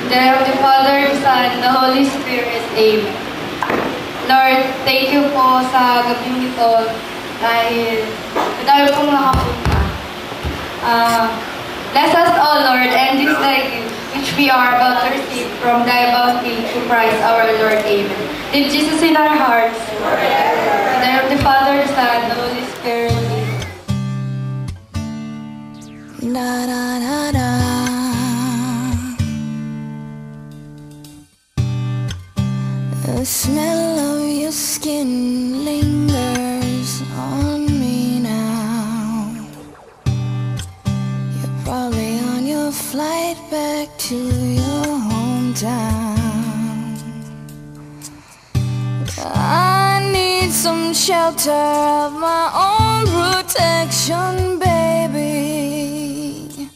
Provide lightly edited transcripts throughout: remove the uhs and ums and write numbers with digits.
the name of the Father, the Son, and the Holy Spirit. Amen. Lord, thank you po sa gabing ito dahil madami pong nakapunta. Bless us, O Lord, and this thy gift, which we are about to receive from thy bounty through Christ our Lord. Amen. Leave Jesus in our hearts. In the name of the Father, the Son, and the Holy Spirit. Da da da da. The smell of your skin lingers on me now. You're probably on your flight back to your hometown. I need some shelter of my own protection, baby.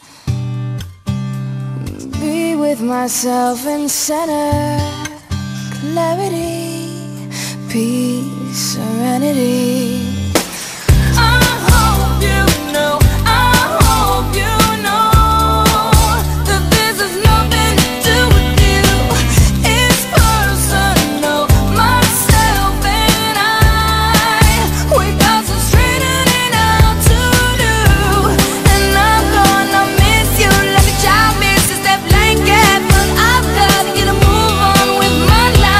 Be with myself and center. Clarity, peace, serenity. I hope you know, I hope you know that this has nothing to do with you. It's personal, myself and I. We got some straightening out to do, and I'm gonna miss you like a child misses that blanket. But I've gotta get a move on with my life.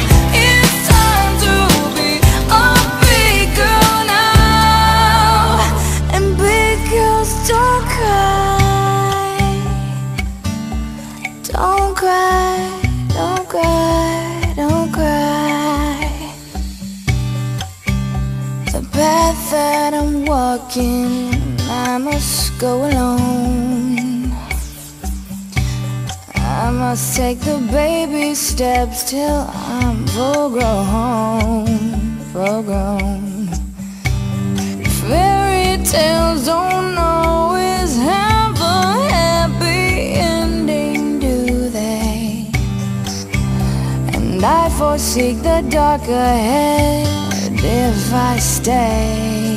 Don't cry, don't cry, don't cry. The path that I'm walking, I must go alone. I must take the baby steps till I'm full grown, full grown. Fairy tales don't always have a happy ending, do they? And I forsake the dark ahead if I stay.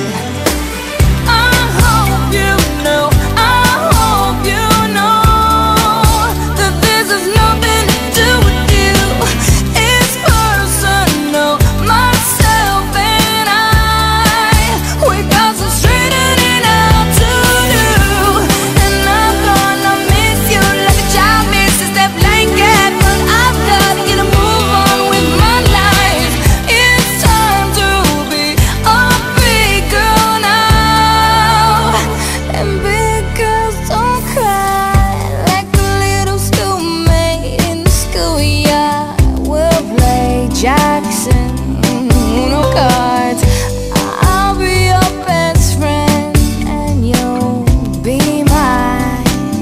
I hope you know, I hope you know that this has nothing to do with you. It's personal, myself and I. We got some straightening out to do, and I'm gonna miss you like a child misses that blanket. But I've gotta get a move on with my life. It's time to be a big girl now. And big girls don't cry like a little schoolmate in the schoolyard. We'll play Jackson, Uno cards. I'll be your best friend and you'll be my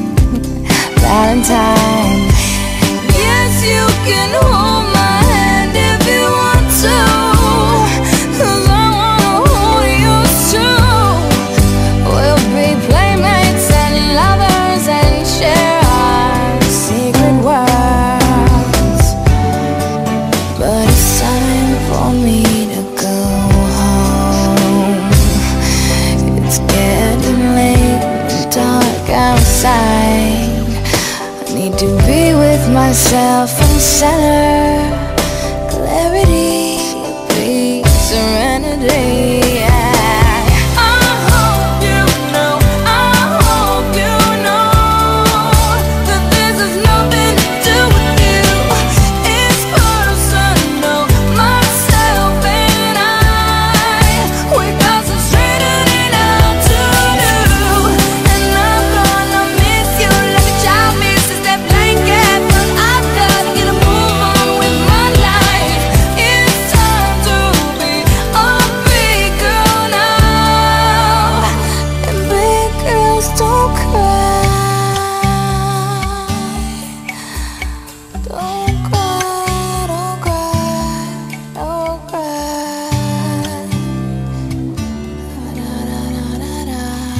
Valentine. Yes, you can hold my hand if you want to, 'cause I wanna hold yours too. We'll be playmates and lovers and share our secret worlds. But it's time for me to go home. It's getting late and dark outside. I need to be with myself and center. Clarity, peace, serenity. I hope you know, I hope you know that this has nothing to do with you. It's personal, myself and I. We got some straightening out to do, and I'm gonna miss you like a child misses that blanket. But I've gotta get a move on with my life. It's time to be a big girl now. And big girls don't cry. Don't cry, don't cry, don't cry. Da, da, da, da, da.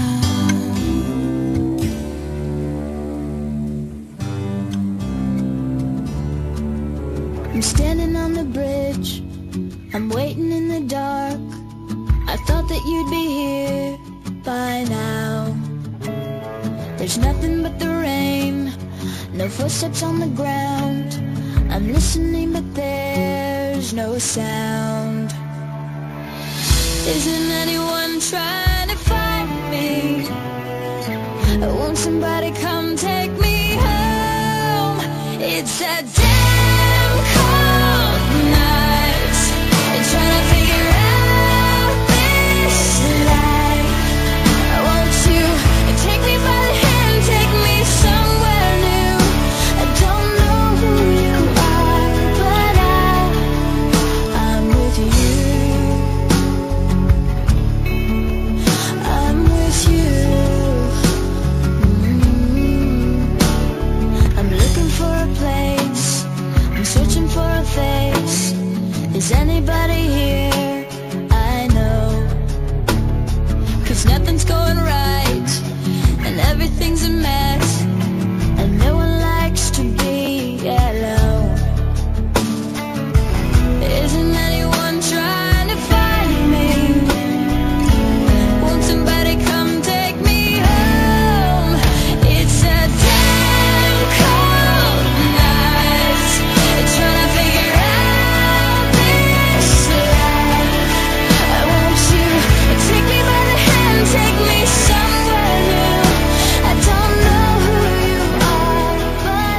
I'm standing on the bridge, I'm waiting in the dark. I thought that you'd be here by now. There's nothing but the rain, No footsteps on the ground. I'm listening but there's no sound. Isn't anyone trying to find me? Won't somebody come take me home? It's a damn cold night. Trying to figure out this life. Won't you take me by the hand, take me somewhere new? I don't know who you are, but I'm with you. I'm with you. I'm looking for a place, I'm searching for a face. Is anybody here? I know. 'Cause nothing's going right, and everything's a mess, and no one likes to be alone. Isn't anyone trying to find me? Won't somebody come take me home? It's a damn cold night. Trying to figure out this life. Won't you take me by the hand, take me somewhere new? I don't know who you are, but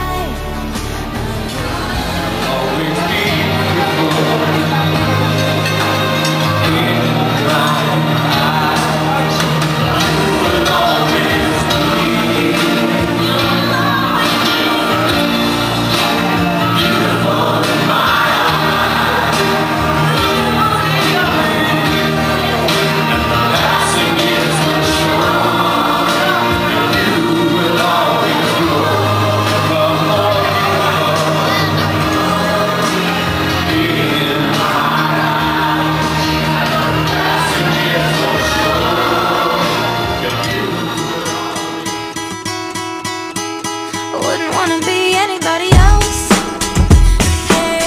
wouldn't wanna be anybody else. Hey,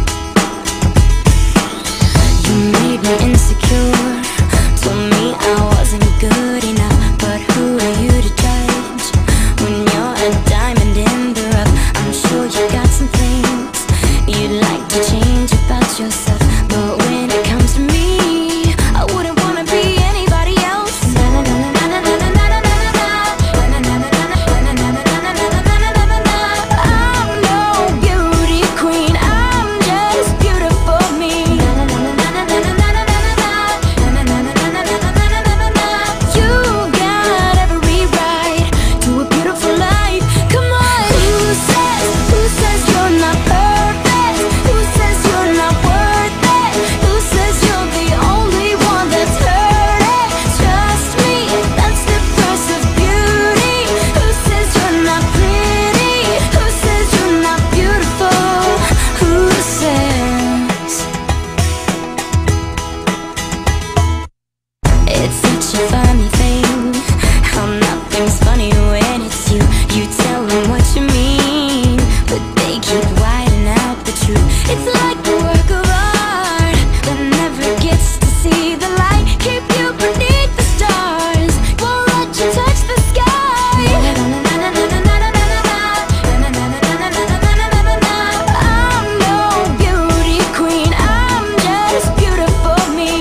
you made me insecure, told me I wasn't good enough. But who are you to judge when you're a diamond in the rough? I'm sure you got some things you'd like to change about yourself, but when it comes to me, I wouldn't wanna be anybody else. Na na na na na na na na na na na na na na na na. I'm no beauty queen, I'm just beautiful me. You got every right to a beautiful life. Come on. Who says you're not perfect? Who says you're not worth it? Who says you're the only one that's hurting? Trust me, that's the price of beauty. Who says you're not pretty? Who says you're not beautiful? Who says? It's such a funny thing how nothing's funny when it's you. You tell them what you mean, but they keep whiting out the truth. It's like a work of art that never gets to see the light. Keep you beneath the stars, won't let you touch the sky. I'm no beauty queen, I'm just beautiful me.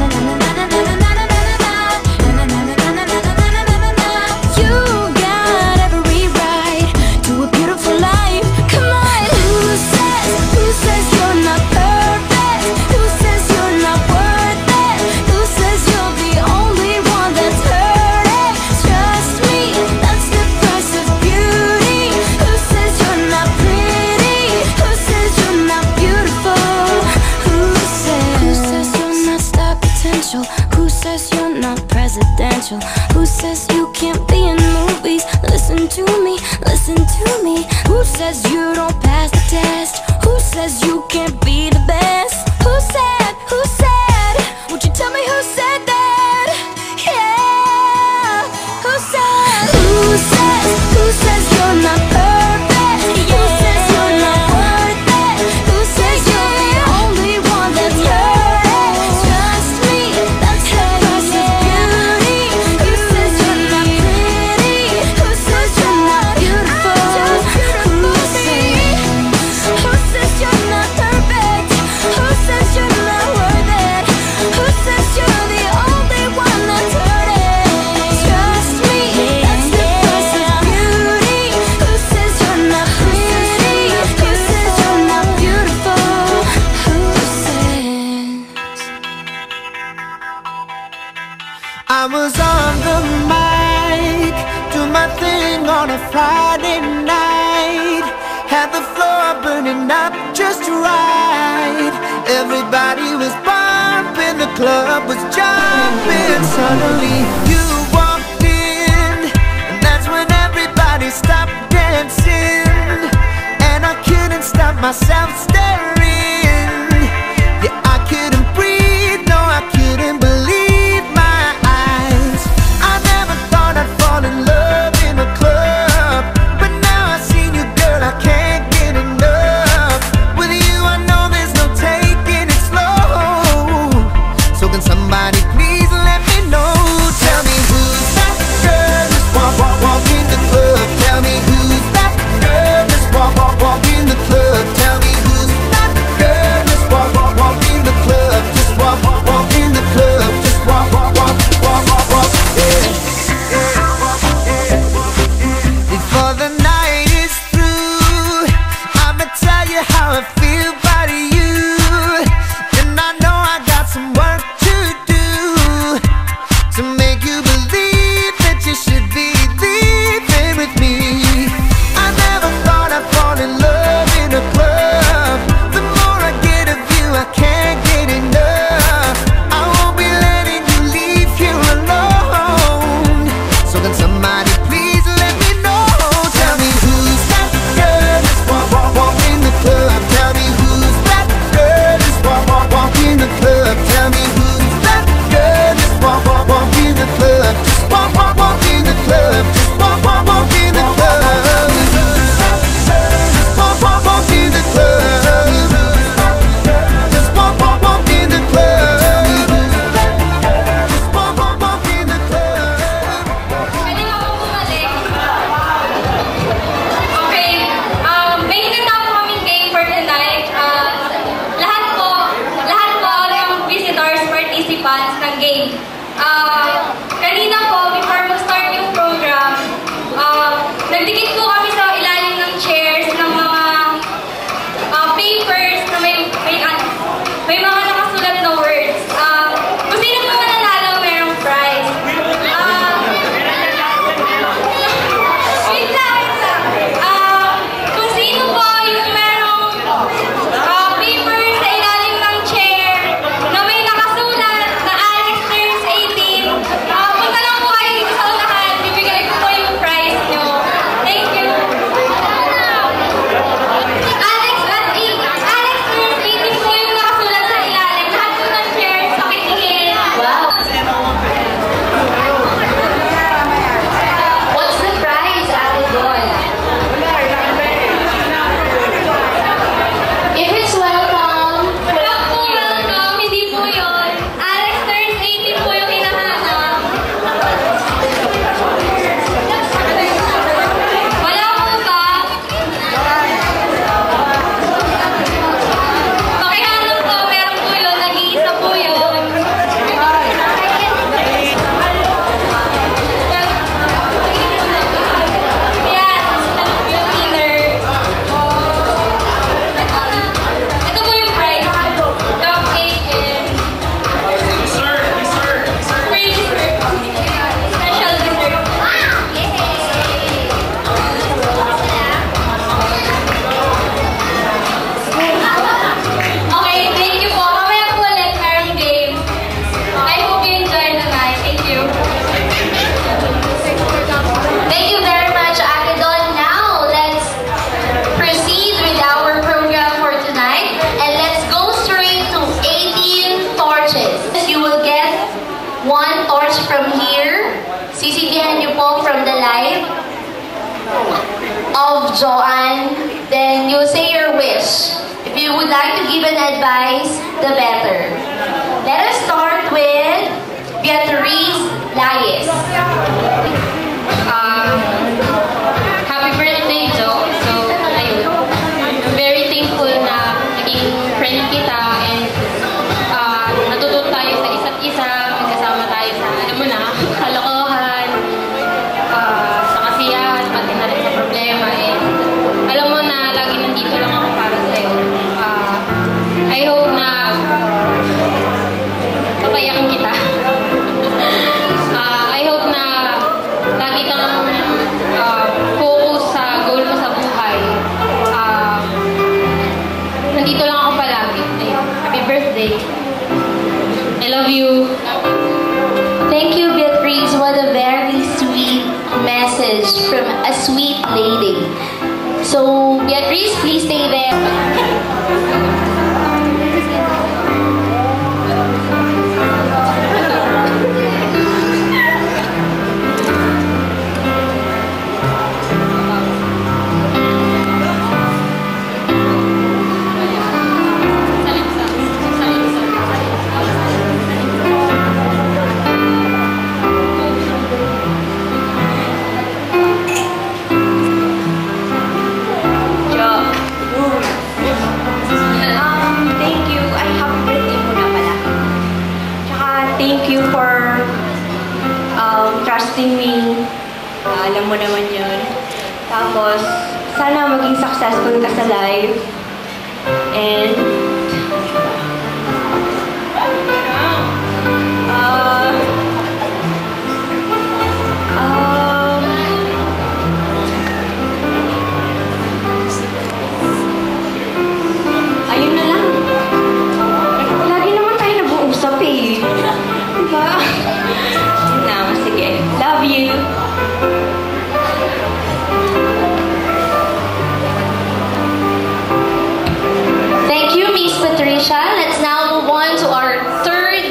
You got every right to a beautiful life. Come on. Who says you're not perfect? Who says you're not worth it? Who says you're the only one that's hurting? Trust me, that's the price of beauty. Who says you're not pretty? Who says you're not beautiful? Who says you're not star potential? Who says you're not presidential? Who says you can't be in movies? Listen to me, listen to me. Who says you don't pass the test? Who says you can't be the best? Who said? Who said? Would you tell me who said that? Yeah. Who said? Who says you're not perfect? Who says you're not worth it? Who says you're the only one that's hurting? Trust me, that's the price of beauty. Who says you're not pretty? Who says you're not beautiful? just right. Everybody was bumping, the club was jumping. Suddenly you walked in, and that's when everybody stopped dancing. And I couldn't stop myself staring. Yeah, I couldn't breathe, no, I couldn't believe my eyes. I never thought I'd fall in love in a club, but now I seen you, girl, I can't get enough. With you I know there's no taking it slow. So can somebody please let me know? Tell me who's that girl just walk in the club. Tell me who's that girl just walk in the club. Tell me who's that girl just walk in the club. Just walk in the club. Just walk, yeah. Before the night is through, I'ma tell you how I feel about you. And I know I got some work to do to make you believe that you should be leaving with me. I never thought I'd fall in love in a club. The more I get of you, I can't get enough. I won't be letting you leave here alone. So can somebody please let me know? Tell me who's that girl just walk in the club. Tell me who's that girl just walk in the club. Tell me who's that girl just walk in the club. Just walk in the club. Just walk in the club. Just walk in the club. Just walk in the club. Just walk in the club. Pwede na ako bumalik. Okay, may hinanda po kaming game for tonight. Lahat po ng visitors, participants ng game. Kanina po, before mag-start yung program, nagdikit po kami sa ilalim ng chairs ng mga papers na may mga nakasulat na words. Kung sino po mananalo, merong prize. Wait lang. Kung sino po yung merong paper sa ilalim ng chair na may nakasulat na Alecz turns 18, punta lang po kayo dito sa unahan. Bibigay ko po yung prize nyo. Thank you. Alecz turns 18 po yung nakasulat sa ilalim. Lahat po ng chairs, pakitingin. Wow. What's the prize, Ate Doy? If it's welcome, Wala po, welcome. Hindi po yun. Alecz turns 18 po yung hinahanap. Wala po ba? Pakihanap po, meron po yun. Nag-iisa po yun. Yes, yung winner. Ito po yung prize. Cupcake and free dessert. Special dessert. Okay, thank you po. Mamaya po ulit merong game. I hope you enjoy the night. Thank you. thank you very much, Ate Doy. Now, let's proceed with our program for tonight. And let's go straight to 18 torches. You will get one torch from here. Sisitihan niyo po from the live of Joanne. Then you say your wish. If you would like to give an advice, the better. Let us start with Beatrice Layes. Happy birthday, Joe. So, ayun. Very thankful na naging friend kita and natututo tayo sa isa't isa, magkasama tayo sa, alam mo na, kalokohan, sa kasiyahan, pati na rin sa problema. And alam mo na, lagi nandito lang ako para sa'yo. I hope na papayakan kita. I hope na So, Beatrice, please stay there. Thank you. Ay, happy birthday muna pala. Tsaka, thank you for trusting me. Alam mo naman yun. Tapos, sana maging successful ka sa life. And, ayun na lang. Lagi naman tayo nag-uusap eh. Diba? Yun lang. Sige. Love you. Thank you, Miss Patricia. Let's now move on to our third.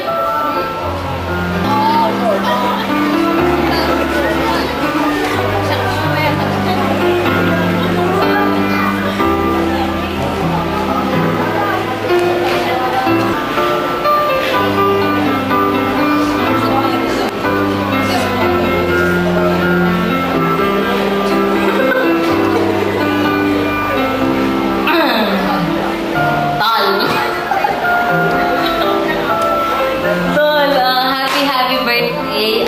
Tol, happy birthday.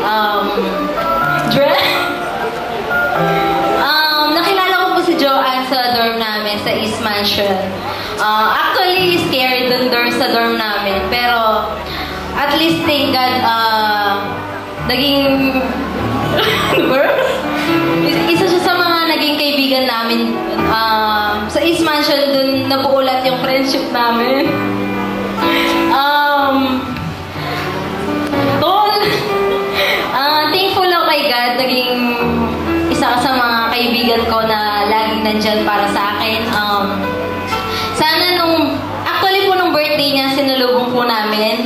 Nakilala ko po si Joanne sa dorm namin, sa East Mansion. Actually, scared dun sa dorm namin. Pero, at least, thank God, naging... isa siya sa mga naging kaibigan namin. Sa East Mansion, dun nabuulat yung friendship namin. Tol, thankful ako kay God, naging isa ka sa mga kaibigan ko na laging nandyan para sa akin. Sana actually po nung birthday niya, sinulubong po namin.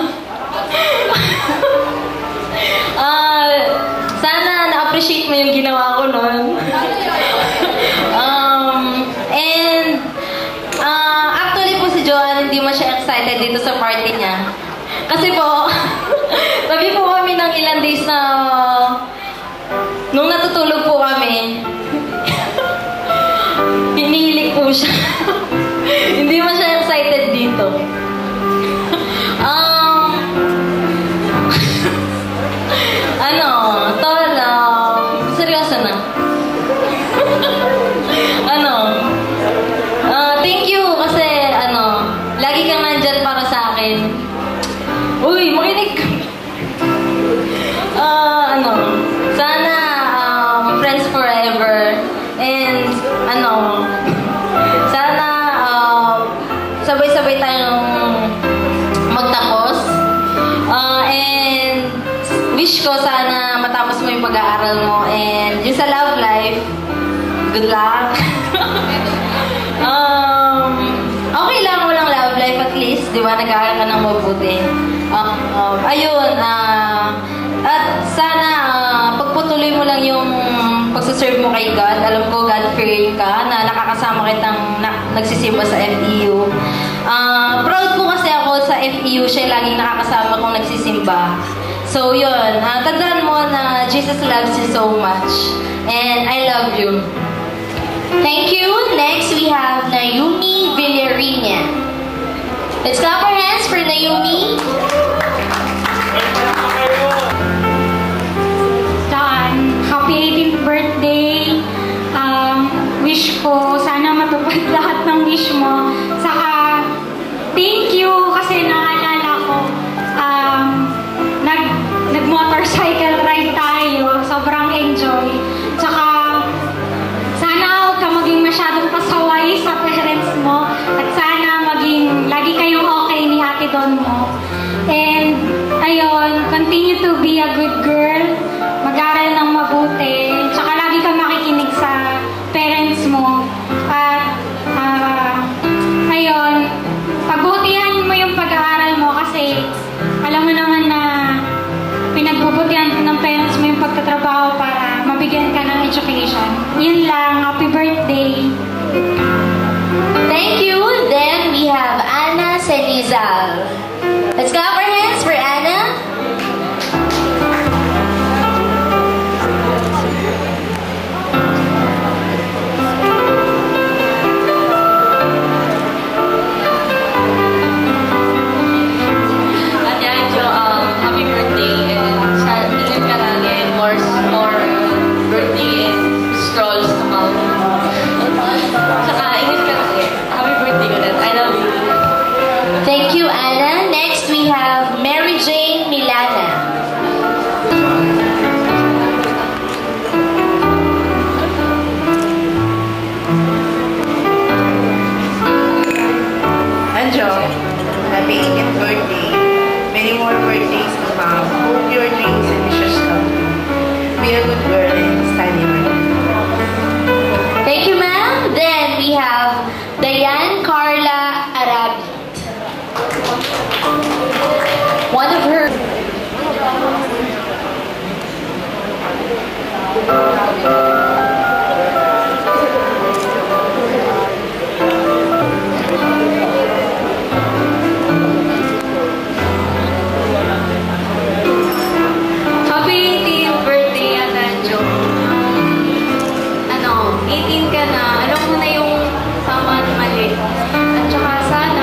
Sana na-appreciate mo yung ginawa ko nun. Actually po si Joanne, hindi mo siya excited dito sa party niya. Kasi po, tabi po kami ng ilang days na nung natutulog po kami, hinihilik po siya. Hindi mo siya excited dito. Tol, seryoso na. Thank you kasi, lagi kang nandyan para sa akin. Uy, makinig ka. Sana, friends forever. And, sana, sabay-sabay tayong magtapos. And, wish ko sana matapos mo yung pag-aaral mo. And, yung sa love life, good luck. Okay lang, walang love life at least, di ba? Nag-aaral ka ng mabuti. Ayun, at sana pagputuloy mo lang yung pagsaserve mo kay God. Alam ko, God-fearing ka, na nakakasama kitang nagsisimba sa FEU. Proud po kasi ako sa FEU, siya laging nakakasama kong nagsisimba. So, yun. Tandaan mo na Jesus loves you so much. And I love you. Thank you. Next, we have Naomi Villarina. Let's clap our hands for Naomi. John, happy 18th birthday. Wish ko, sana matupad lahat ng wish mo. Saka, thank you kasi naalala ko, nag-motorcycle ride tayo. Sobrang enjoy. Tsaka, sana huwag ka maging masyadong pasaway sa parents mo. At sana maging, lagi kayong okay ni Ate Don mo. And, ayun, continue to be a good girl. Mag-aral ng mabuti. Tsaka lagi ka makikinig sa parents mo. At, ayun, pagbutihan mo yung pag-aaral mo kasi alam mo naman na pinagbubutihan ng parents mo yung pagtatrabaho para mabigyan ka ng education. Yun lang. Happy birthday! Thank you. Then we have Anna Senizal. Let's clap our hands for Anna. Happy birthday and sana ingat ka lang and more birthday and strolls to come. Saka ingat ka lang eh. Happy birthday ulit. I love you. Thank you, Anna. Next, we have Mary Jane Milana. Anjo, happy 18th birthday. Many more birthdays to come. Hope your dreams and wishes come true. Be a good girl and study hard. Thank you, ma'am. Then we have Diane Carla Arabi. One of her... Happy 18th birthday, Atanjo. 18 ka na. Alam mo na yung tama at mali. At saka sana,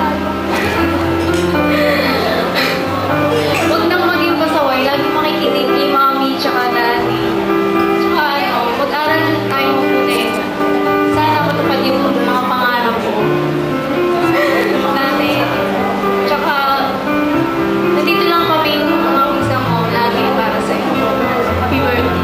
huwag nang maging pasaway. Lagi makikinig kay mami tsaka daddy. Tsaka mag-aral tayo mabuti. Sana matupad yung mga pangarap ko. Dati. Tsaka, nandito lang kami mga isa mo lagi para sa'yo. Happy birthday.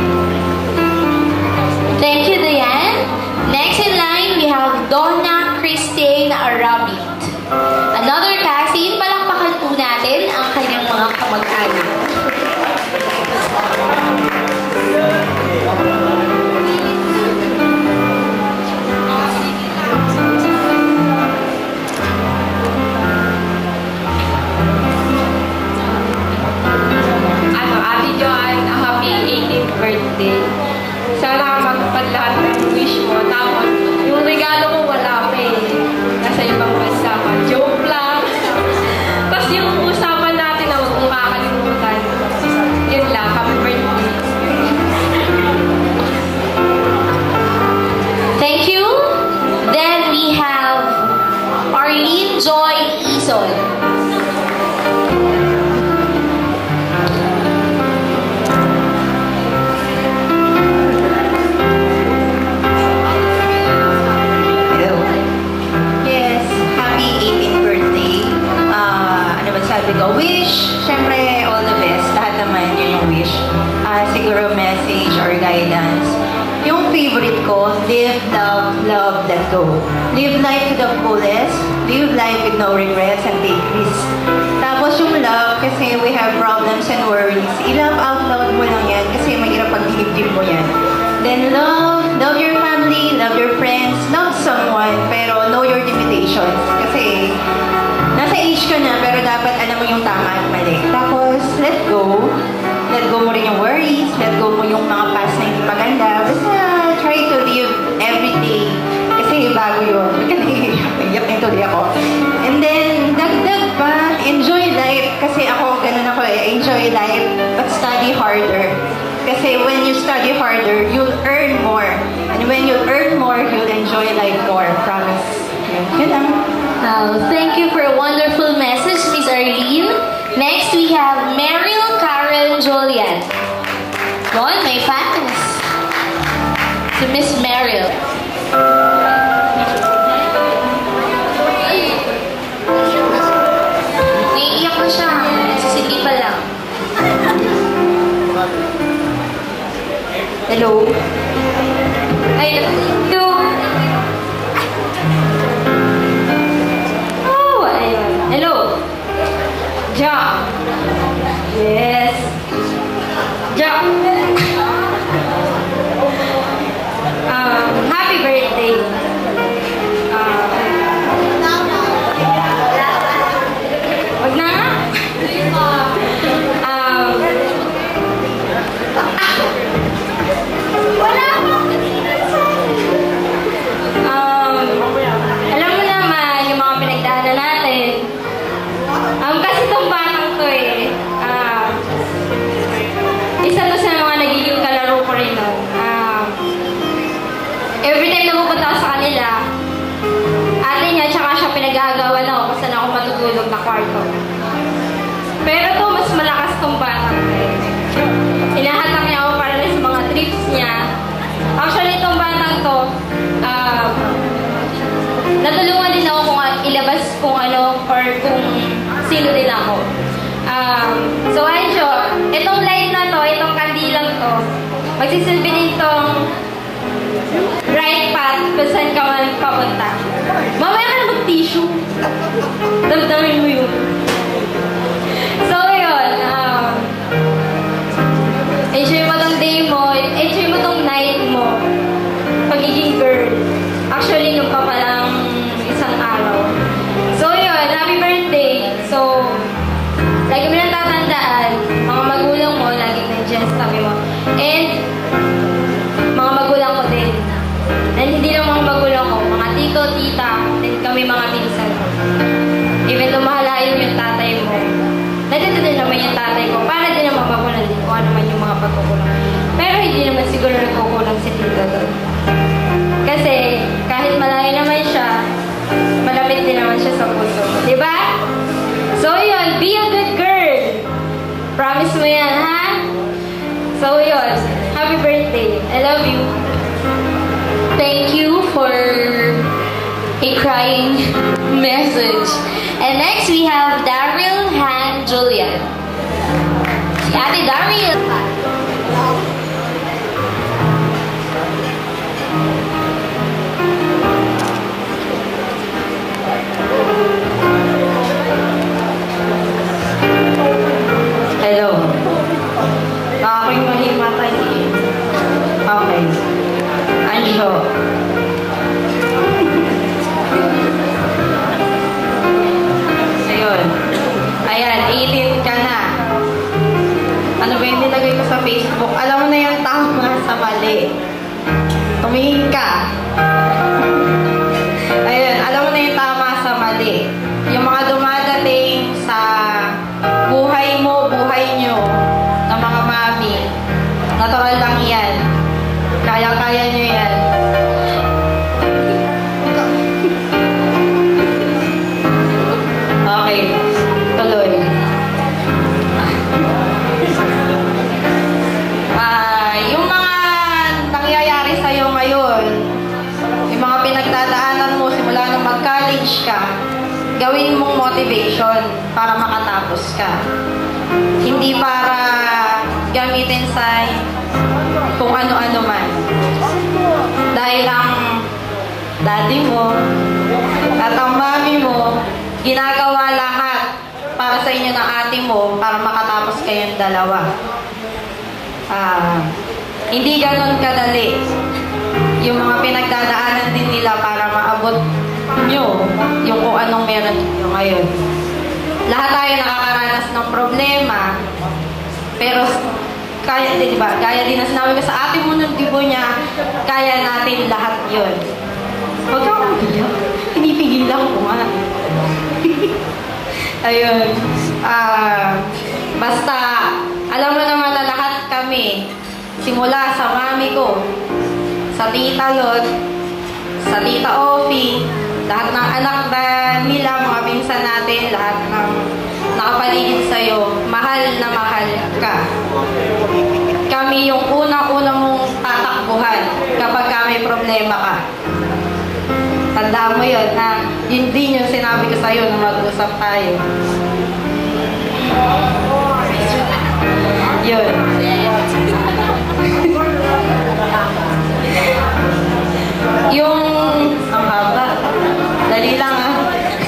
Thank you, Diane. Next in line, we have Donna Christine Arabit. Another cousin, palakpakan po natin ang kanyang mga kamag-anak. Ate Joanne, happy 18th birthday. Sana magpag lahat ng wish mo. Tapos, yung regalo mo wala pa eh. Nasa ibang bansa pa. Joke lang. Tapos yung usapan natin na huwag mong kakalimutan. Yun lang. Happy birthday. Thank you. Then we have Arlene Joy Ison. Hello. Yes, happy 18th birthday. Ano ba sabi ko? Wish, syempre, all the best. Lahat naman yun yung wish. Siguro message or guidance. Yung favorite ko, live, love, love, let go. Live life to the fullest. Live life with no regrets and take risks. Tapos yung love, kasi we have problems and worries. I-love out loud mo lang yan kasi mahirap pag dinibdib mo yan. Then love your family, love your friends, love someone, pero know your limitations. Kasi nasa age ka na, pero dapat alam mo yung tama at mali. Tapos, let go. Let go mo rin yung worries, let go mo yung mga past na hindi maganda. Basta try to live every day. Kasi bago yun. Iyak na tuloy ako. And then, dagdag pa, enjoy life. Kasi ako, ganun ako eh. Enjoy life, but study harder. Kasi when you study harder, you'll earn more. And when you earn more, you'll enjoy life more. Promise. Yun lang. Thank you for a wonderful message, Miss Arlene. Next, we have Meryl Karen Julian. Yon, may fans. Si Miss Meryl. Naiiyak na siya. Sisigi pa lang. Hello. Ay, hello. Oh, ayun. Hello. Ja. Yes. Ja. Happy birthday. every time na pupunta ako sa kanila, ate niya, tsaka siya pinag-aagawan ako kung saan ako matutulog na kwarto. Pero to, mas malakas tong bata. Hinahatak niya ako para sa mga trips niya. Actually, itong batang to, natulungan din ako kung ilabas kung ano or kung sino din ako. So, Anjo, itong light na to, itong kandilang to, magsisilbi din itong right path kung saan ka man papunta. Mamaya ka na mag-tissue. Damdamin mo yun. So, yun. Enjoy mo tong day mo. Enjoy mo tong night mo. Pagiging girl. Actually, nung pa palang isang araw. So, yun. Happy birthday. So, lagi mo nang tatandaan, mga magulang mo, laging nandiyan sa tabi mo. And, mga magulang ko din. And hindi lang mga magulang ko, mga tito, tita, din kami mga pinsan. Even though mahalayo yung tatay mo, nandito din naman yung tatay ko, para din naman magulang din kung ano man yung mga pagkukulang. Pero hindi naman siguro nagkukulang si tita doon. Kasi, kahit malayo naman siya, malapit din naman siya sa puso. Diba? So yun, be a good girl. Promise mo yan, ha? So yun, happy birthday. I love you. Thank you for a crying message. And next we have Daryl and Julian. Si Ate Daryl. Hello. Ako'y mahimatay. Okay. Anjo. Ayun. Ayan, 18 ka na. Ano ba yung nilagay ko sa Facebook? Alam mo na yung tama sa mali. Tumingin ka. Ayun, alam mo na yung tama sa mali. Yung mga dumadating sa buhay mo, buhay nyo, ng mga mami, natural lang yan. Kaya-kaya nyo yan. Okay, tuloy. Yung mga nangyayari sa'yo ngayon, yung mga pinagdadaanan mo simula nung mag-college ka, gawin mong motivation para makatapos ka. Hindi para gamitin sa kung ano-ano man. Dahil ang daddy mo at ang mami mo ginagawa lahat para sa inyo ng ate mo para makatapos kayong dalawa. Hindi ganon kadali yung mga pinagdadaanan din nila para maabot nyo yung kung anong meron nyo ngayon. Lahat tayo nakakaranas ng problema, pero kaya din, diba? Gaya din na sinabi ko sa ate mo ng tibo niya, kaya natin lahat yun. Huwag ka umiyak. Pinipigilan ko nga. Ayun. Basta, alam mo naman na lahat kami, simula sa mami ko, sa tita Lot, sa tita Ofi, lahat ng anak na nila, mga pinsan natin, lahat ng nakapaligid sa'yo, mahal na mahal ka. Kami yung unang-unang mong tatakbuhan kapag may problema ka. Tandaan mo yun, ha? Yun din yung sinabi ko sa'yo nung mag-usap tayo. Yun. Yung, ang haba. Dali lang, ha?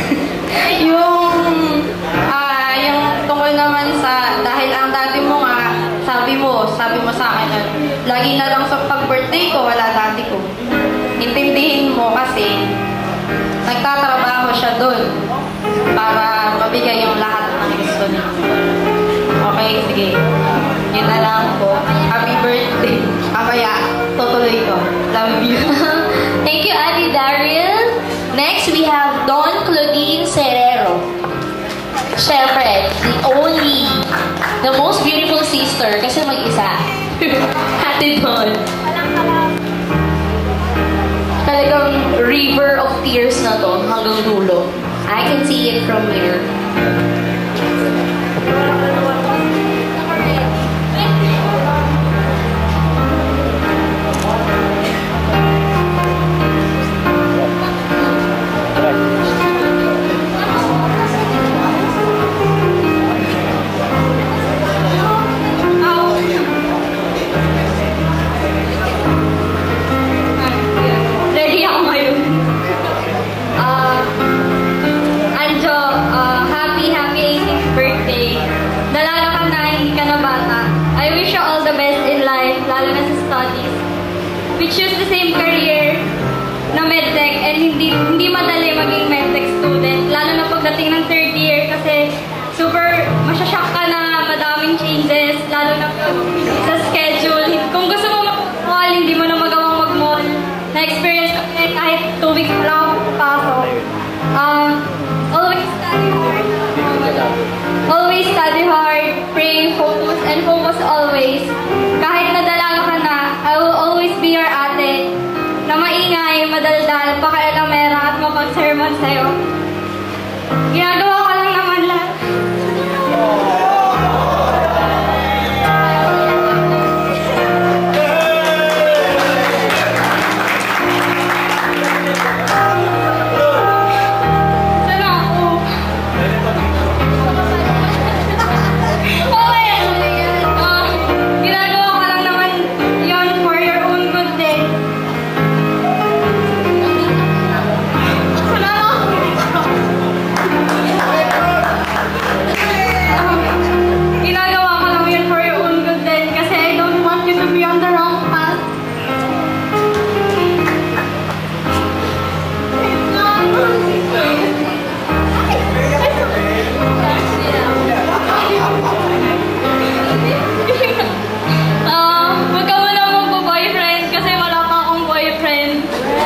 yung tungkol naman sa, dahil ang dati mo nga, sabi mo sa akin, lagi na lang sa pag-birthday ko, wala dati ko. Intindihin mo kasi, nagtatrabaho siya doon para mabigay yung lahat ng gusto niya. Okay, sige. Yun na lang po. Happy birthday. Kaya, tutuloy ko. Love you. Thank you, Ate Daryl. Next, we have Don Claudine Serrero. Siyempre, the most beautiful sister, kasi mag-isa. Ate Don. talagang river of tears na to hanggang dulo. I can see it from here. Ready ako ngayon. Anjo, happy 18th birthday. Dalala ka na, hindi ka na bata. I wish you all the best in life, lalo na sa studies. We choose the same career na medtech and hindi madali maging medtech student, lalo na pagdating ng third year kasi super masyashock ka na madaming changes, lalo na sa schedule. Kung gusto mo mag-mall, hindi mo na magawang mag-mall. Na-experience ko kahit 2 weeks pa lang ako pasok. Always study hard, pray, focus, and focus always. Kahit nadalaga ka na, I will always be your ate na maingay, madaldal, pakialamera at mapag-sermon sa'yo. Ginagawa ko lang naman lahat. Sana ako. Okay. Ginagawa ko lang naman yon for your own good day. Sana ako. Ginagawa ko lang yun for your own good din kasi I don't want you to be on the wrong path. Huwag ka muna magbo-boyfriend kasi wala pa akong boyfriend.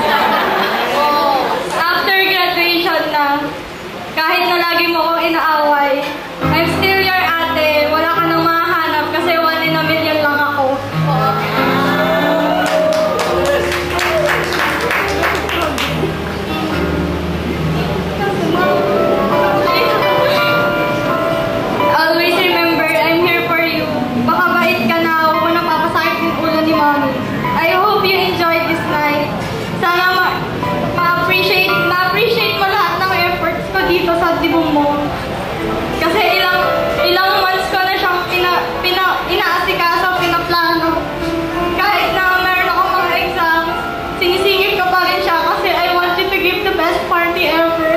After graduation na, kahit na lagi mo akong inaaway, I'm still your ate. Wala ka nang mahanap kasi 1 in a million lang ako. Always remember, I'm here for you. Baka bait ka na, huwag mo nang papasakit yung ulo ni Mommy. I hope you enjoyed this night. Sana ma-appreciate mo lahat ng efforts ko dito sa dibong mo. Kasi ilang months ko na siyang inaasikaso, pinaplano. Kahit na meron ako mga exams, sinisingit ko pa rin siya kasi I want you to give the best party ever.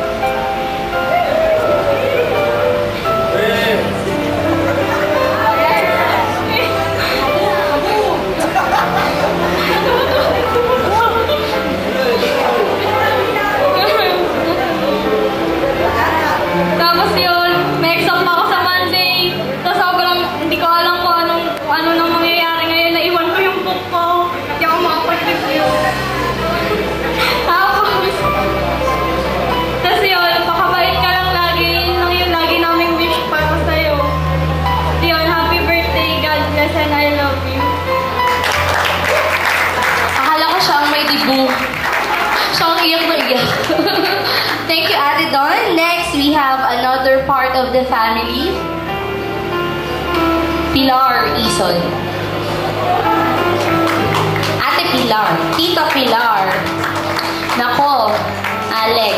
Tapos yun, may exam pa ako sa Monday. Tapos sobrang hindi ko alam kung ano nang mangyayari ngayon. Naiwan ko yung book ko. Hindi ako makapag-review. Tapos yun, pakabait ka lang lagi. Yun lang yung lagi naming wish para sa'yo. Yun, happy birthday. God bless and I love you. Akala ko siya ang may dibu. Siya ang iyak na iyak. Thank you, Ate Don. Next, we have another part of the family. Pilar Ison. Ate Pilar. Tita Pilar. Nako, Alex.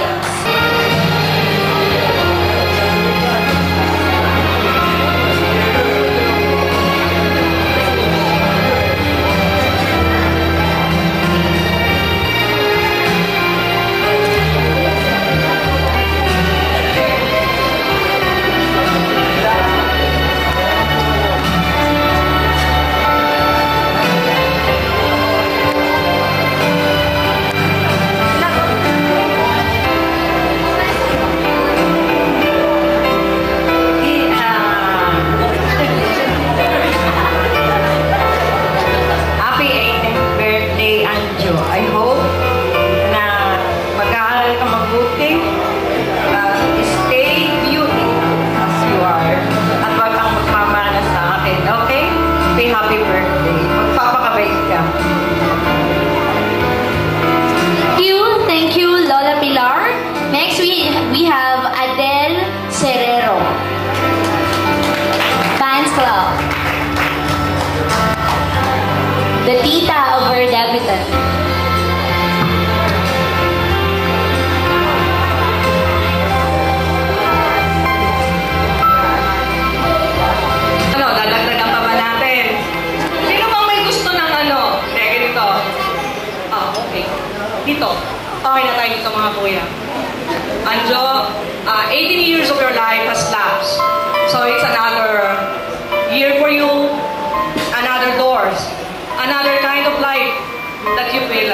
Okay na tayo dito mga kuya. Anjo, 18 years of your life has lapsed. So it's another year for you, another doors, another kind of life that you will,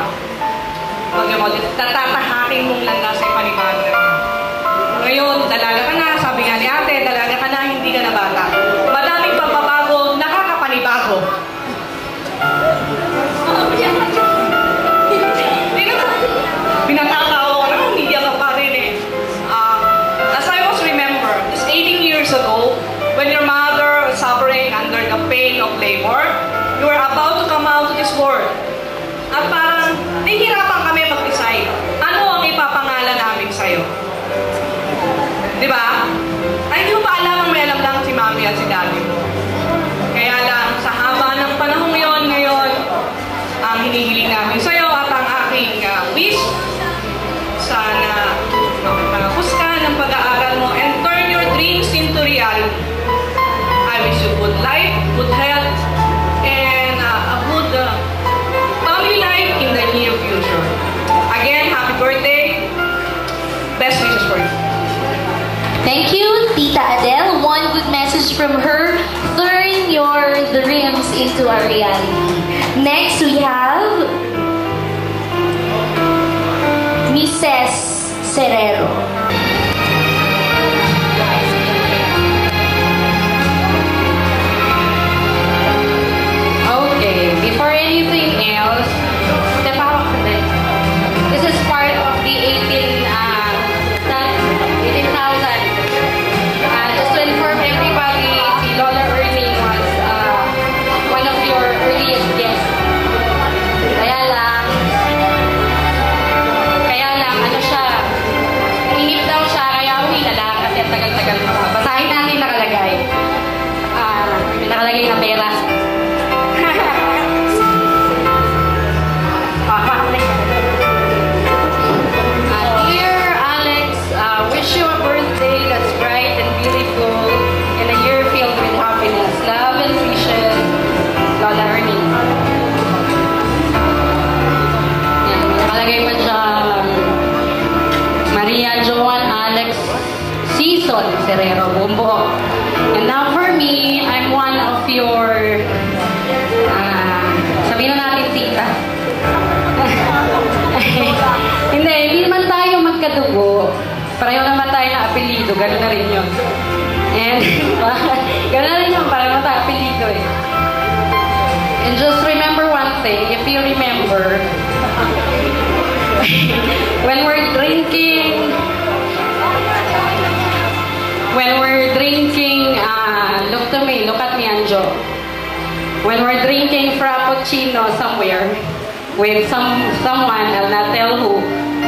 tatatahaking mong landas sa panibago. Ngayon, dalaga ka na, sabi nga ni ate, dalaga ka na, hindi ka na bata. Madaming pagbabago, nakakapanibago. Pinatatawa ko na, hindi ka pa rin eh. As I was remember, just 18 years ago, when your mother was suffering under the pain of labor, you were about to come out to this world. At parang, nahihirapan kami mag-decide, ano ang ipapangalan namin sa'yo? Di ba? Ay, hindi mo pa alam ang may alam lang si mami at si daddy mo. Kaya lang, sa haba ng panahon ngayon, ang hinihiling namin sa'yo at ang aking wish, sana makapagpus ka ng pag-aaral mo and turn your dreams into reality. I wish you good life, good health, and a good family life in the near future. Again, happy birthday. Best wishes for you. Thank you, Tita Adele. One good message from her. Turn your dreams into a reality. Next, we have Mrs. Serrero. Okay, before anything else, step out of it. This is part of the 18,000. Just to inform everybody, si Lola Ernie was one of your earliest guests. Kaya lang, ano siya, inip daw siya, kaya uwi na lang kasi ang tagal-tagal pa. Basahin natin nakalagay. May nakalagay na pera. Dear Alex, wish you a birthday that's bright and beautiful and a year filled with happiness, love and wishes, Lola Ernie. Yan, nakalagay pa siya Maria Joan Alex Season Serrero Bumbo. And now for me, I'm one of your sabihin na natin tita. Hindi naman tayo magkadugo. Pareho naman tayo na apelido, gano'n na rin yun. And gano'n na rin yun, pareho naman tayo apelido eh. And just remember one thing, if you remember, when we're drinking, look to me, look at me, Anjo. When we're drinking frappuccino somewhere with someone, I'll not tell who,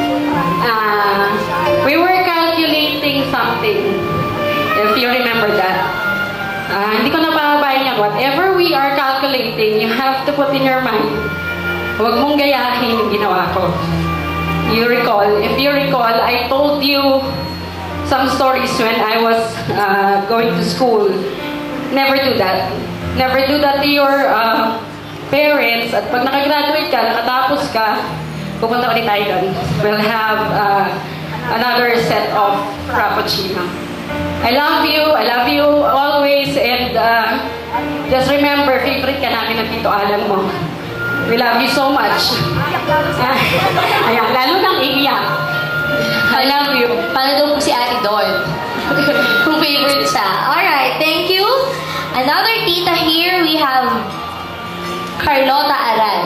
we were calculating something, if you remember that. Hindi ko na pababayin yan. Whatever we are calculating, you have to put in your mind, huwag mong gayahin yung ginawa ko. If you recall, I told you some stories when I was going to school. Never do that. Never do that to your parents. At pag nakagraduate ka, nakatapos ka, pupunta ulit tayo doon. We'll have another set of frappuccino. I love you always, and just remember, favorite ka namin ng Tito Alan mo. We love you so much. Ayan, lalo nang iiyak. I love you. Paano daw po si Ate Dawn? Kung favorite siya. Alright, thank you. Another tita here, we have Carlota Aran.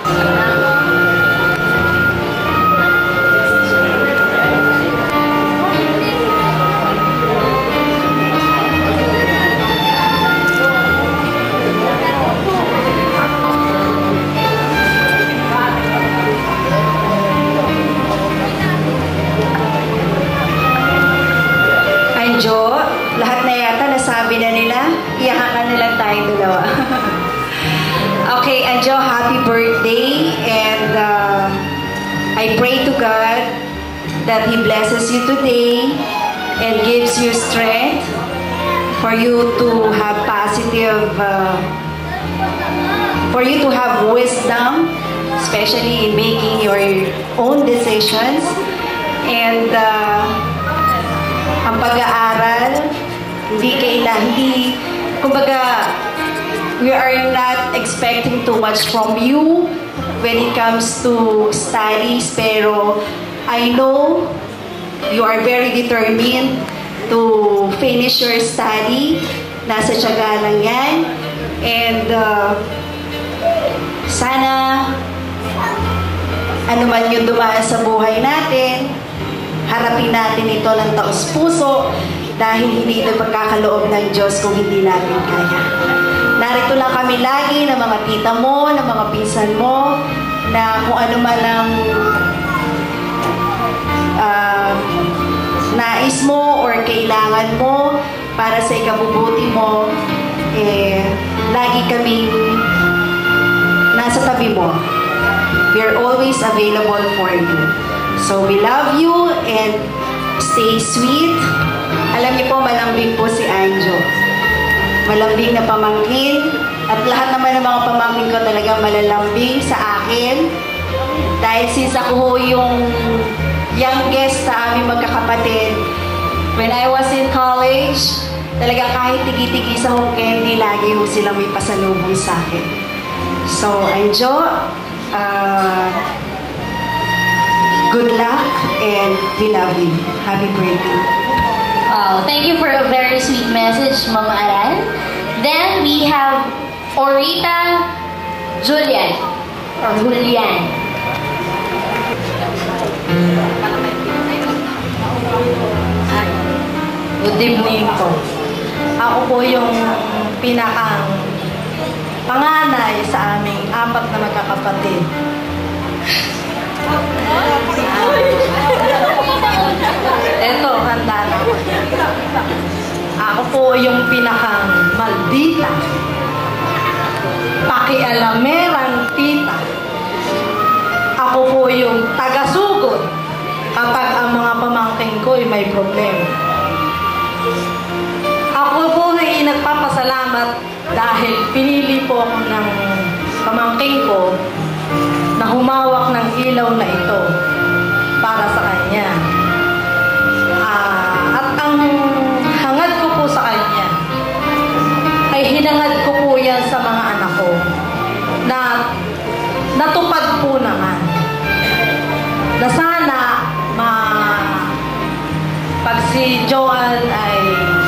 Anjo, lahat na yata nasabi na nila. Iyakan na lang tayong dalawa. Okay, Anjo, happy birthday. And I pray to God that He blesses you today and gives you strength for you to have positive, for you to have wisdom especially in making your own decisions. And ang pag-aaral, kumbaga, we are not expecting too much from you when it comes to studies, pero I know you are very determined to finish your study. Nasa tiyaga lang yan. And sana ano man yung dumaan sa buhay natin, harapin natin ito ng taos-puso dahil hindi ito pagkakaloob ng Diyos kung hindi natin kaya. Narito lang kami lagi ng mga tita mo, ng mga pinsan mo, na kung ano man ang nais mo or kailangan mo para sa ikabubuti mo, lagi kaming nasa tabi mo. We are always available for you. So we love you and stay sweet. Alam niyo po, malambing po si Anjo. Malambing na pamangkin. At lahat naman ng mga pamangkin ko talaga malalambing sa akin. Dahil since ako ho yung youngest sa aming magkakapatid, when I was in college, talaga kahit tigi-tigi sa home candy, lagi ho silang may pasalubong sa akin. So, Anjo, good luck and we love you. Happy birthday. Wow, thank you for a very sweet message, Mama Aran. Then we have Orita Julian. Good evening po. Ako po yung pinakang panganay sa aming 4 na magkakapatid. Eto, handa na ako. Ako po yung pinakang maldita, pakialamerang tita. Ako po yung taga-sugod kapag ang mga pamangkin ko ay may problema. Ako po ay nagpapasalamat dahil pinili po ako ng pamangkin ko na humawak ng ilaw na ito para sa kanya. At ang hangad ko po sa kanya ay hinangad ko po yan sa mga anak ko na natupad po naman. Na sana pag si Joan ay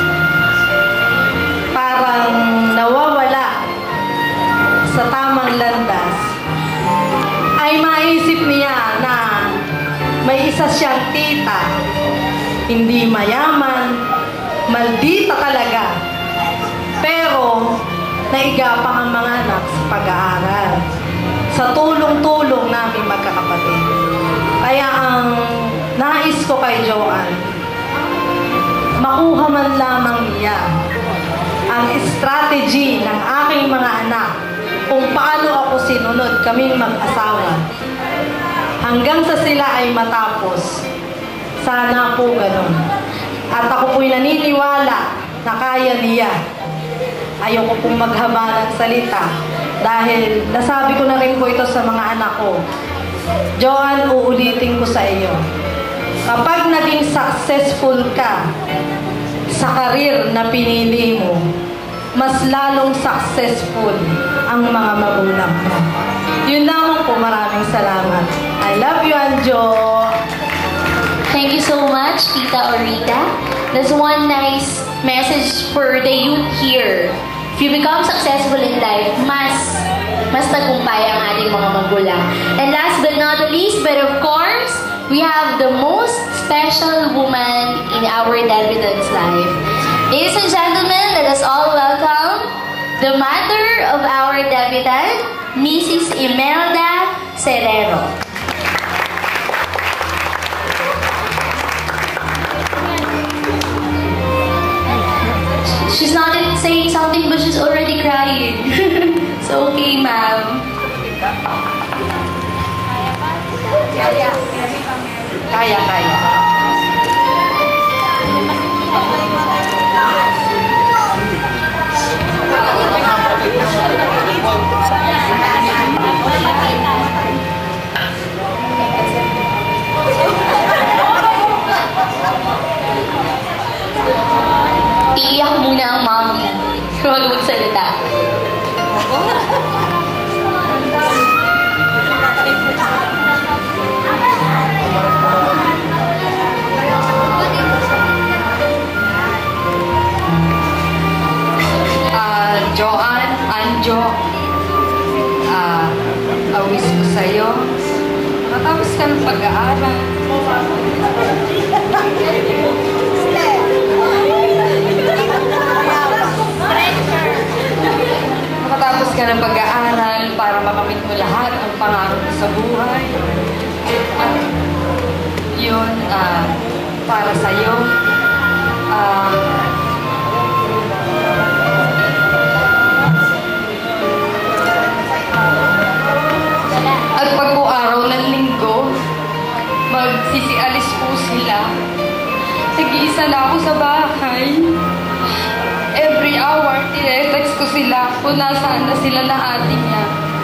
parang nawawala sa tamang landas, ay maisip niya na may isa siyang tita, hindi mayaman, maldita talaga, pero naigapang ang mga anak sa pag-aaral, sa tulong-tulong namin magkakapatid. Kaya ang nais ko kay Joan, makuha man lamang niya ang strategy ng aking mga anak kung paano ako sinunod kaming mag-asawa hanggang sa sila ay matapos. Sana po ganun. At ako po'y naniniwala na kaya niya. Ayoko pong maghaba ng salita dahil nasabi ko na rin po ito sa mga anak ko. Joan, uulitin ko sa iyo. Kapag naging successful ka sa karir na pinili mo, mas lalong successful ang mga magulang mo. Yun lamang po, maraming salamat. I love you, Anjo. Thank you so much, Tita Orita. That's one nice message for the youth here. If you become successful in life, mas tagumpay ang ating mga magulang. And last but not the least, but of course, we have the most special woman in our debutant's life. Ladies and gentlemen, let us all welcome the mother of our debutant, Mrs. Imelda Serrero. She's not saying something, but she's already crying. So, okay, ma'am. Kaya. marunong salita. Joanne, Anjo, awis ko sa'yo. Matapos ka ng pag-aaral. Makatapos ka ng pag-aaral para makamit mo lahat ng pangarap mo sa buhay. At yun, para sa'yo. At pag po araw ng linggo, magsisialis po sila. Nag-iisa na ako sa bahay. Every hour, tinetext ko sila kung nasaan na sila na ate niya.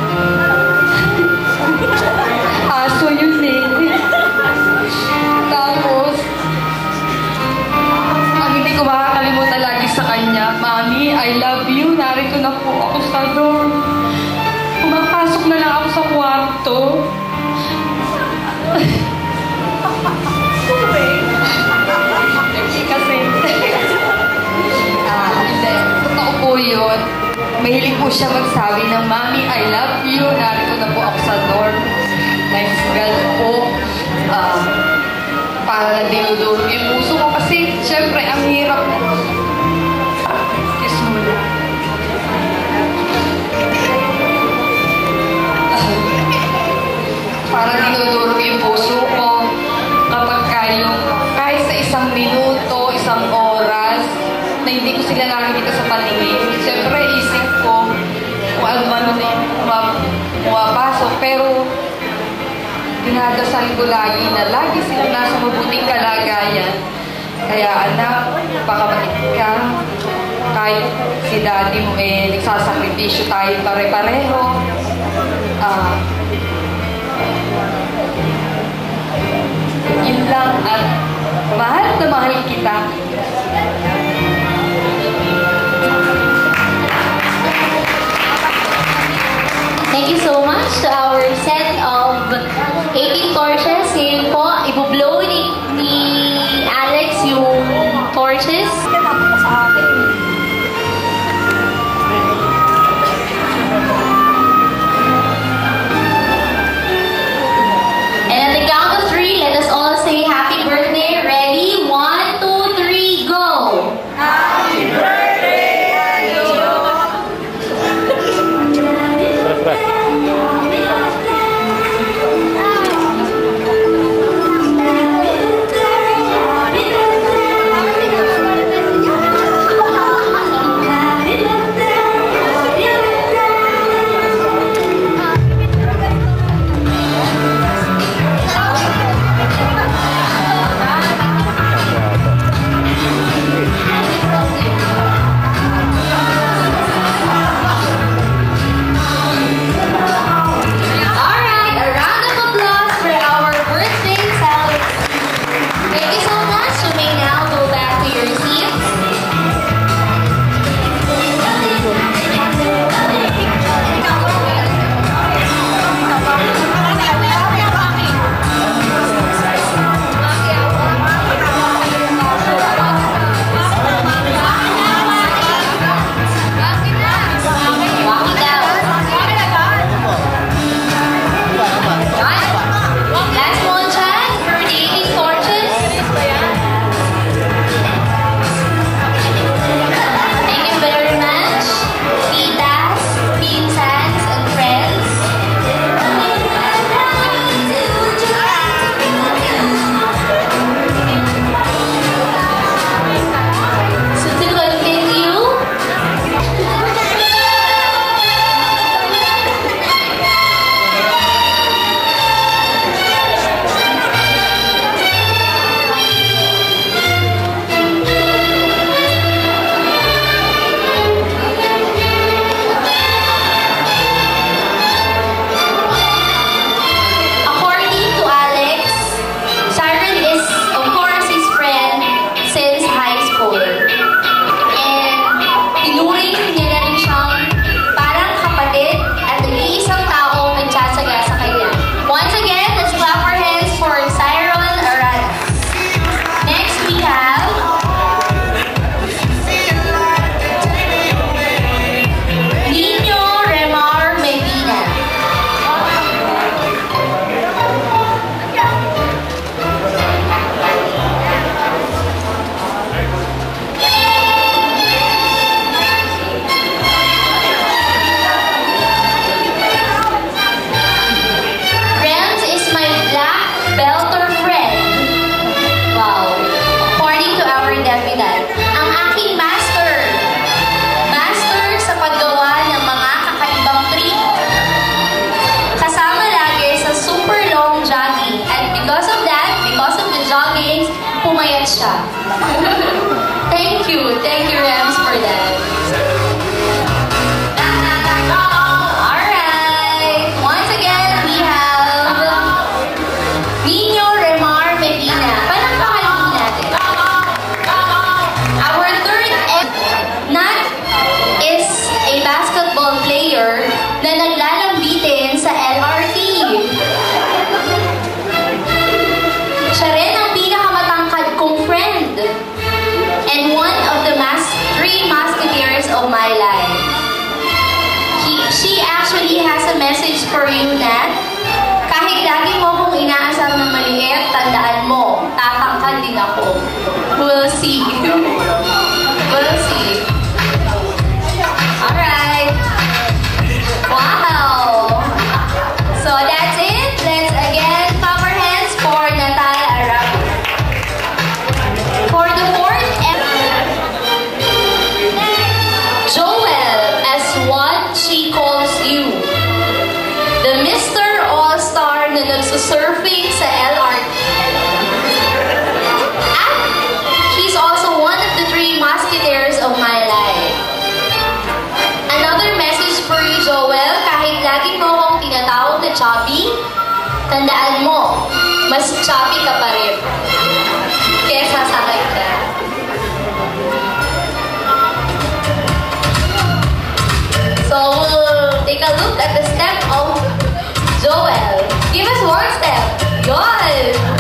Aso yun eh. Tapos, ang hindi ko makakalimutan lagi sa kanya, Mami, I love you. Narito na po ako sa door. Pumapasok na lang ako sa kwarto. Kasi, hindi. Totoo po yun. Mahilig po siya magsabi ng, Mami, I love you. Narito na po ako sa dorm. Nice girl po. Para na dinudurog yung puso ko. Kasi, syempre, ang hirap. Excuse mo na. Para dinudurog yung puso ko. Kapag kahit sa isang minuto, isang oras, na hindi ko sila nakikita sa paningin. Siyempre, isip ko kung ano na yung pumapasok. Pero, dinadasal ko lagi na lagi sila nasa mabuting kalagayan. Kaya, anak, baka makinig ka. Kahit si daddy mo nagsasakripisyo tayo pare-pareho. Yun lang at mahal na mahal kita. Thank you so much to our set of 18 torches. Ngayon po, ibublow ni Alex yung torches. And at the count of 3, let us all say happy birthday. Ready? 1, 2, 3, go! Happy birthday! drawings, pumayat siya. Thank you, Rems, for that. Alright, once again, we have Nino Remar Medina. Palakpakan din natin. Our third Nat is a basketball player na naglalambitin sa LRT. Siya rin ang pinakamatangkad kong friend and one of the three musketeers of my life. She actually has a message for you, Nat. Kahit lagi mo akong inaasam ng maliit, tandaan mo, tatangkad din ako. We'll see. We'll see. Alright. Wow. So that's it. Let's again clap our hands for Natal Arab. For the fourth Joel, as what she calls you. The Mr. All-Star na nagsusurfing sa LRT. At he's also one of the three musketeers of my life. Another message for you, Joel. Kahit lagi mo akong tinatawag na chubby, tandaan mo, mas chubby ka pa rin. Kesa sa kita. So we'll take a look at the step of Joel. Give us one step. Yun!